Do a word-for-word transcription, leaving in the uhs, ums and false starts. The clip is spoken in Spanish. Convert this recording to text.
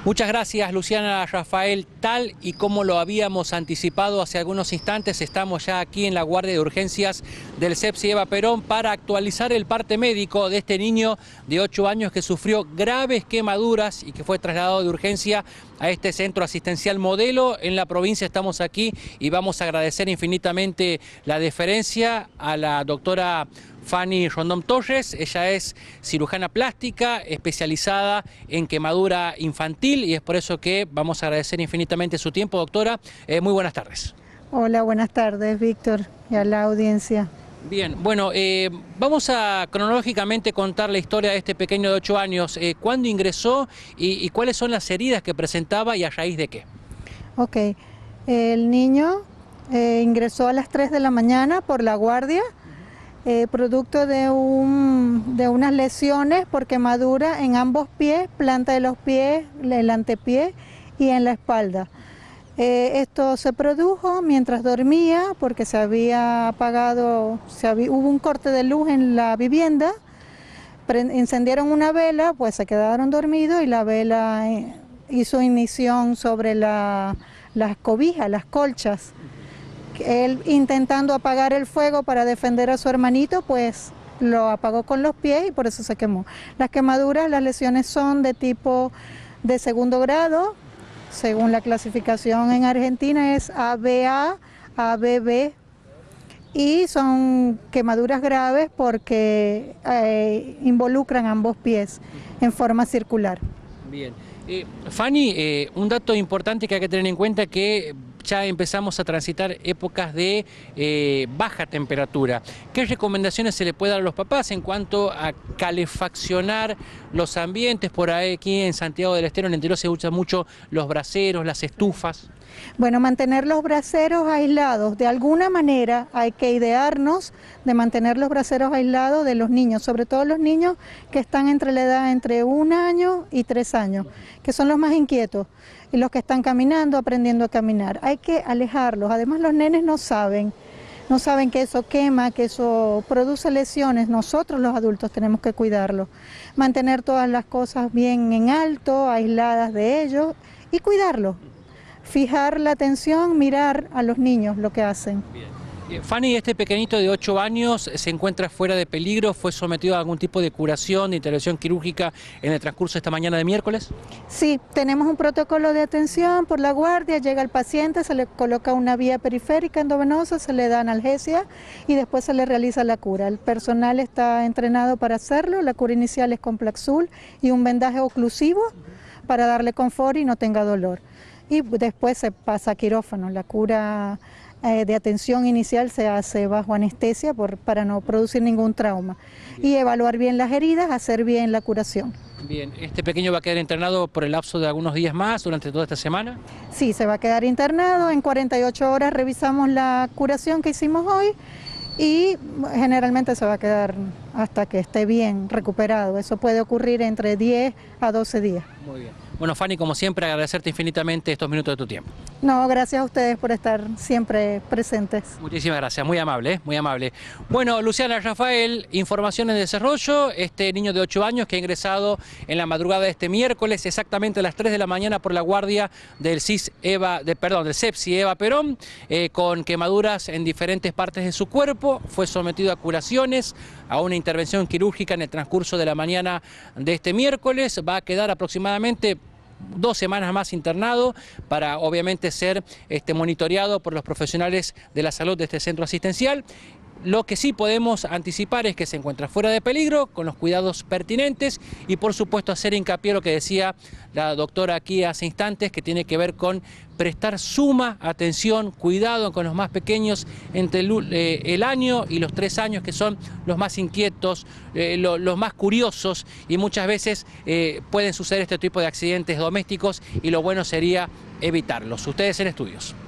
Muchas gracias, Luciana Rafael. Tal y como lo habíamos anticipado hace algunos instantes, estamos ya aquí en la guardia de urgencias del CEPSI Eva Perón para actualizar el parte médico de este niño de ocho años que sufrió graves quemaduras y que fue trasladado de urgencia a este centro asistencial Modelo en la provincia. Estamos aquí y vamos a agradecer infinitamente la deferencia a la doctora Fanny Rondón Torres. Ella es cirujana plástica especializada en quemadura infantil y es por eso que vamos a agradecer infinitamente su tiempo, doctora. Eh, muy buenas tardes. Hola, buenas tardes, Víctor, y a la audiencia. Bien, bueno, eh, vamos a cronológicamente contar la historia de este pequeño de ocho años. Eh, ¿Cuándo ingresó y, y cuáles son las heridas que presentaba y a raíz de qué? Ok, el niño eh, ingresó a las tres de la mañana por la guardia, eh, producto de, un, de unas lesiones por quemadura en ambos pies, planta de los pies, el antepié y en la espalda. Eh, esto se produjo mientras dormía porque se había apagado, se había, hubo un corte de luz en la vivienda, encendieron una vela, pues se quedaron dormidos y la vela eh, hizo ignición sobre la, las cobijas, las colchas. Él intentando apagar el fuego para defender a su hermanito, pues lo apagó con los pies y por eso se quemó. Las quemaduras, las lesiones son de tipo de segundo grado. Según la clasificación en Argentina es A B A, A B B y son quemaduras graves porque eh, involucran ambos pies en forma circular. Bien. Eh, Fanny, eh, un dato importante que hay que tener en cuenta que ya empezamos a transitar épocas de eh, baja temperatura. ¿Qué recomendaciones se le puede dar a los papás en cuanto a calefaccionar los ambientes? Por ahí aquí en Santiago del Estero, en el interior se usan mucho los braseros, las estufas. Bueno, mantener los braseros aislados. De alguna manera hay que idearnos de mantener los braseros aislados de los niños, sobre todo los niños que están entre la edad entre un año y tres años, que son los más inquietos y los que están caminando, aprendiendo a caminar. Hay que alejarlos. Además, los nenes no saben, no saben que eso quema, que eso produce lesiones. Nosotros los adultos tenemos que cuidarlos. Mantener todas las cosas bien en alto, aisladas de ellos y cuidarlos. Fijar la atención, mirar a los niños lo que hacen. Bien. Fanny, este pequeñito de ocho años se encuentra fuera de peligro, ¿fue sometido a algún tipo de curación, de intervención quirúrgica en el transcurso de esta mañana de miércoles? Sí, tenemos un protocolo de atención por la guardia, llega el paciente, se le coloca una vía periférica endovenosa, se le da analgesia y después se le realiza la cura. El personal está entrenado para hacerlo, la cura inicial es con Plaxul y un vendaje oclusivo para darle confort y no tenga dolor. Y después se pasa a quirófano. La cura eh, de atención inicial se hace bajo anestesia por, para no producir ningún trauma. Bien. Y evaluar bien las heridas, hacer bien la curación. Bien, ¿este pequeño va a quedar internado por el lapso de algunos días más durante toda esta semana? Sí, se va a quedar internado. En cuarenta y ocho horas revisamos la curación que hicimos hoy y generalmente se va a quedar hasta que esté bien recuperado. Eso puede ocurrir entre diez a doce días. Muy bien. Bueno, Fanny, como siempre, agradecerte infinitamente estos minutos de tu tiempo. No, gracias a ustedes por estar siempre presentes. Muchísimas gracias, muy amable, ¿eh? muy amable. Bueno, Luciana Rafael, información en desarrollo. Este niño de ocho años que ha ingresado en la madrugada de este miércoles, exactamente a las tres de la mañana por la guardia del C I S Eva, de, perdón, del CEPSI Eva Perón, eh, con quemaduras en diferentes partes de su cuerpo, fue sometido a curaciones, a una intervención quirúrgica en el transcurso de la mañana de este miércoles. Va a quedar aproximadamente dos semanas más internado para obviamente ser este, monitoreado por los profesionales de la salud de este centro asistencial. Lo que sí podemos anticipar es que se encuentra fuera de peligro, con los cuidados pertinentes y por supuesto hacer hincapié en lo que decía la doctora aquí hace instantes, que tiene que ver con prestar suma atención, cuidado con los más pequeños entre el, eh, el año y los tres años, que son los más inquietos, eh, lo, los más curiosos y muchas veces eh, pueden suceder este tipo de accidentes domésticos y lo bueno sería evitarlos. Ustedes en estudios.